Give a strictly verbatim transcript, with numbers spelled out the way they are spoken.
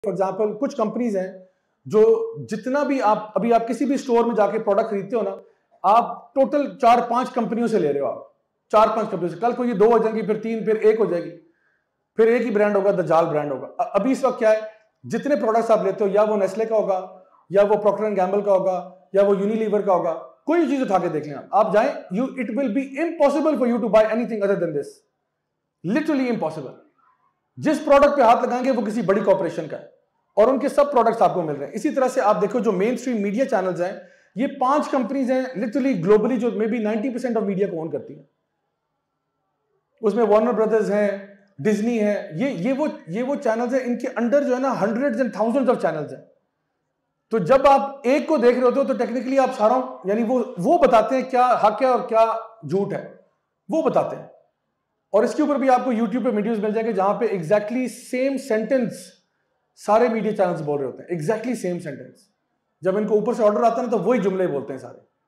For example कुछ companies हैं जो जितना भी आप अभी आप किसी भी स्टोर में जाके प्रोडक्ट खरीदते हो ना, आप टोटल चार पांच कंपनियों से ले रहे हो, आप चार पांच कंपनियों से। कल को ये दो हो जाएंगी, फिर तीन, फिर एक हो जाएगी, फिर एक ही ब्रांड होगा, दजाल ब्रांड होगा। अभी इस वक्त क्या है, जितने प्रोडक्ट्स आप लेते हो, या वो नेस्ले का होगा, या वो प्रॉक्टर एंड गैम्बल का होगा, या वो यूनिलीवर का होगा, कोई चीज उठा के देख लें आप आप जाएं, you it will be impossible for you to buy anything other than this, literally impossible. जिस प्रोडक्ट पे हाथ लगाएंगे वो किसी बड़ी कॉर्पोरेशन का है, और उनके सब प्रोडक्ट्स आपको मिल रहे हैं। इसी तरह से आप देखो जो मेन स्ट्रीम मीडिया चैनल्स हैं, ये पांच कंपनीज हैं लिटरली ग्लोबली जो maybe ninety percent of media को ओन करती हैं। उसमें वार्नर ब्रदर्स हैं, डिज्नी है, ये ये वो ये वो चैनल्स हैं, इनके अंडर जो है ना hundreds and thousands of channels हैं। तो जब आप एक को देख रहे होते हो तो टेक्निकली आप सारा यानी वो वो बताते हैं क्या हक है और क्या झूठ है, वो बताते हैं। और इसके ऊपर भी आपको यूट्यूब पे वीडियोस मिल जाएंगे जहां पे एग्जैक्टली सेम सेंटेंस सारे मीडिया चैनल्स बोल रहे होते हैं, एग्जैक्टली सेम सेंटेंस। जब इनको ऊपर से ऑर्डर आता है ना तो वही जुमले बोलते हैं सारे।